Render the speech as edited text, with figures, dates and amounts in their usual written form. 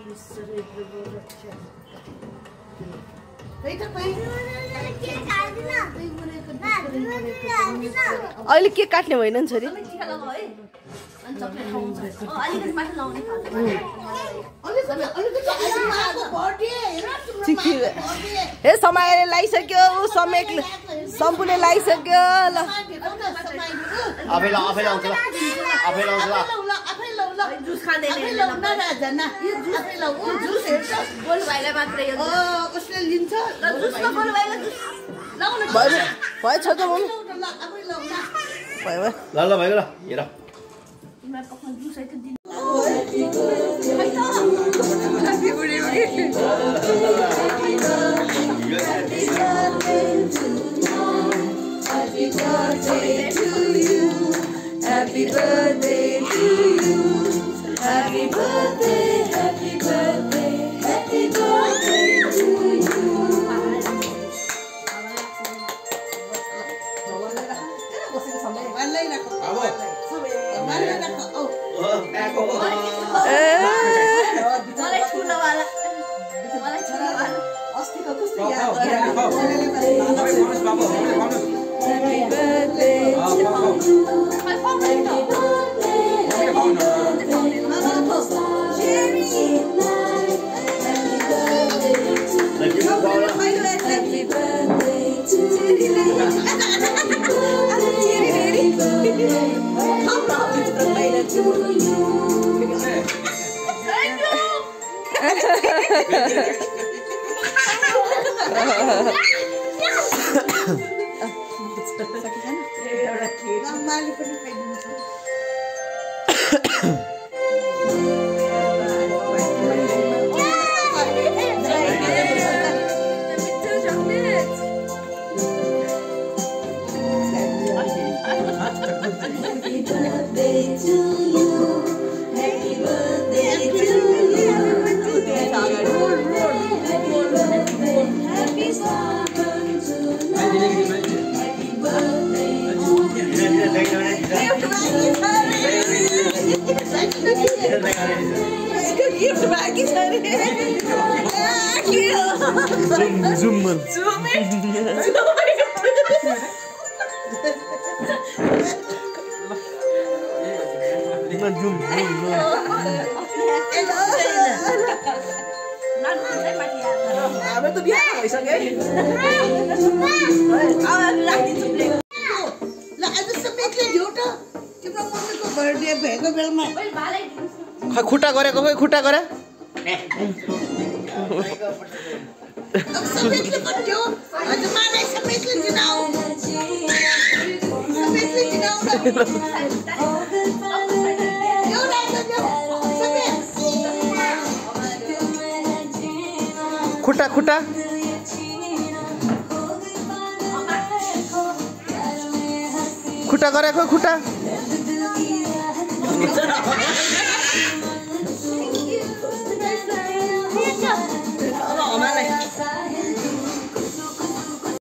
अहिले के काट्ने होइन नि छोरी हे समाएर लाइसक्यो सम्पूले लाइसक्यो ल जुस खाँदैन उसले लिन्छ भयो छोटो भयो ल ल भयो ल हेर Happy birthday to you. Happy birthday, happy birthday, happy birthday to you. Happy birthday to you. खुट्टा गरेको खोइ खुट्टा गरे खुट्टा खुट्टा खुट्टा गरेको खुट्टा